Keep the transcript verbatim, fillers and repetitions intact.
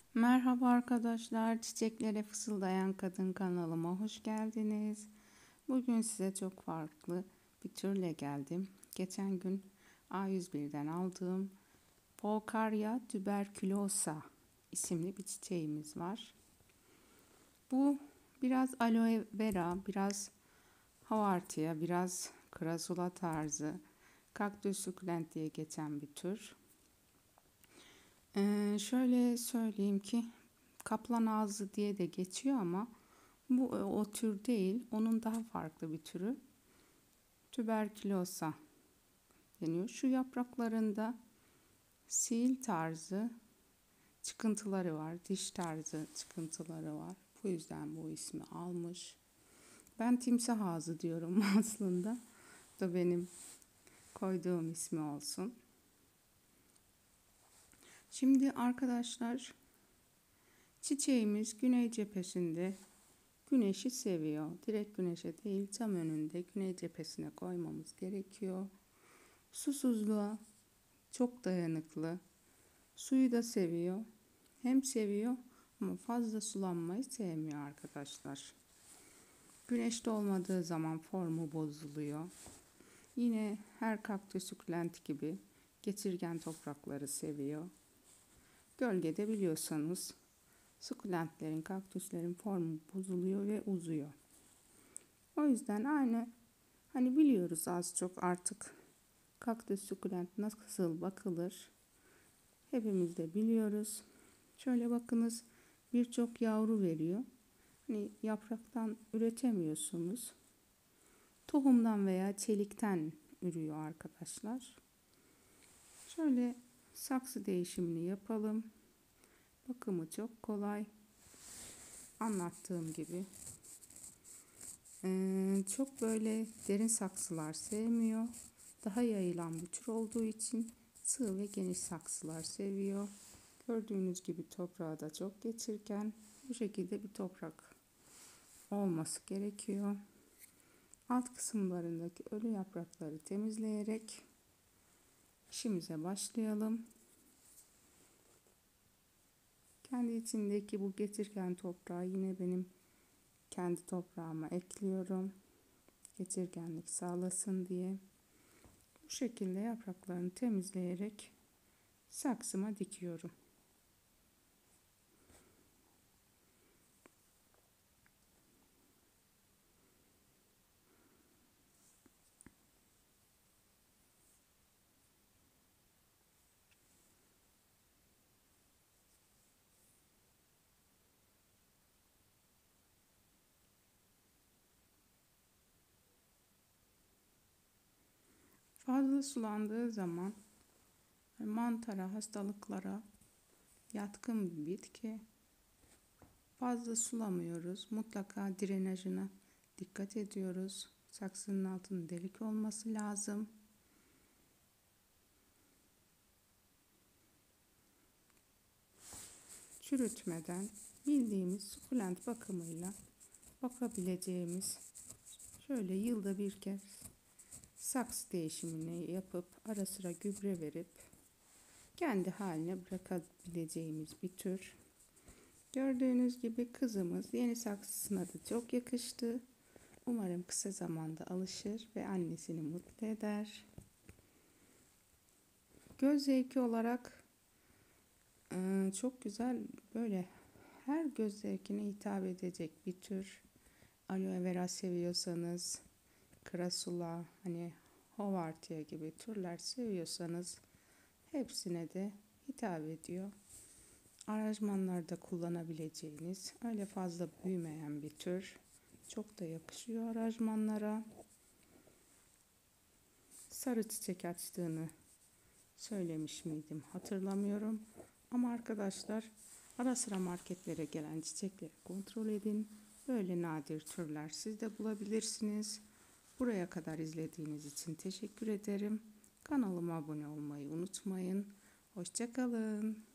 Merhaba arkadaşlar, Çiçeklere Fısıldayan Kadın kanalıma hoş geldiniz. Bugün size çok farklı bir türle geldim. Geçen gün A yüz bir'den aldığım Foucaria tuberculosa isimli bir çiçeğimiz var. Bu biraz aloe vera, biraz havartia, biraz krasula tarzı, kaktüs sukulent diye geçen bir tür. Ee, şöyle söyleyeyim ki kaplan ağzı diye de geçiyor ama bu o tür değil. Onun daha farklı bir türü. Tüberkülosa deniyor. Şu yapraklarında sil tarzı çıkıntıları var. Diş tarzı çıkıntıları var. Bu yüzden bu ismi almış. Ben timsah ağzı diyorum aslında. Bu da benim koyduğum ismi olsun. Şimdi arkadaşlar, çiçeğimiz güney cephesinde güneşi seviyor. Direkt güneşe değil, tam önünde güney cephesine koymamız gerekiyor. Susuzluğa çok dayanıklı. Suyu da seviyor. Hem seviyor ama fazla sulanmayı sevmiyor arkadaşlar. Güneşte olmadığı zaman formu bozuluyor. Yine her kaktüs sukulent gibi geçirgen toprakları seviyor. Gölgede biliyorsanız sukulentlerin, kaktüslerin formu bozuluyor ve uzuyor. O yüzden aynı hani biliyoruz az çok artık kaktüs sukulent nasıl bakılır. Hepimiz de biliyoruz. Şöyle bakınız, birçok yavru veriyor. Hani yapraktan üretemiyorsunuz. Tohumdan veya çelikten ürüyor arkadaşlar. Şöyle saksı değişimini yapalım. Bakımı çok kolay. Anlattığım gibi. Ee, çok böyle derin saksılar sevmiyor. Daha yayılan bir tür olduğu için sığ ve geniş saksılar seviyor. Gördüğünüz gibi toprağı da çok geçirken bu şekilde bir toprak olması gerekiyor. Alt kısımlarındaki ölü yaprakları temizleyerek işimize başlayalım. Kendi içindeki bu geçirgen toprağı yine benim kendi toprağıma ekliyorum. Geçirgenlik sağlasın diye. Bu şekilde yapraklarını temizleyerek saksıma dikiyorum. Fazla sulandığı zaman mantara, hastalıklara yatkın bir bitki. Fazla sulamıyoruz. Mutlaka drenajına dikkat ediyoruz. Saksının altının delik olması lazım. Çürütmeden bildiğimiz sukulent bakımıyla bakabileceğimiz, şöyle yılda bir kez saks değişimini yapıp ara sıra gübre verip kendi haline bırakabileceğimiz bir tür. Gördüğünüz gibi kızımız yeni saksısına da çok yakıştı. Umarım kısa zamanda alışır ve annesini mutlu eder. Göz zevki olarak çok güzel, böyle her göz zevkine hitap edecek bir tür. Aloe vera seviyorsanız, krasula, hani havartia gibi türler seviyorsanız hepsine de hitap ediyor. Aranjmanlarda kullanabileceğiniz, öyle fazla büyümeyen bir tür. Çok da yakışıyor aranjmanlara. Sarı çiçek açtığını söylemiş miydim hatırlamıyorum. Ama arkadaşlar, ara sıra marketlere gelen çiçekleri kontrol edin. Böyle nadir türler siz de bulabilirsiniz. Buraya kadar izlediğiniz için teşekkür ederim. Kanalıma abone olmayı unutmayın. Hoşça kalın.